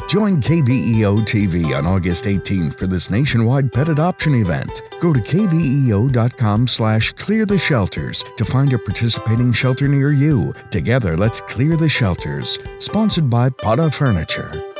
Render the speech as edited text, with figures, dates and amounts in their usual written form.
Join KVEO TV on August 18th for this nationwide pet adoption event. Go to kveo.com/cleartheshelters to find a participating shelter near you. Together, let's clear the shelters. Sponsored by Pata Furniture.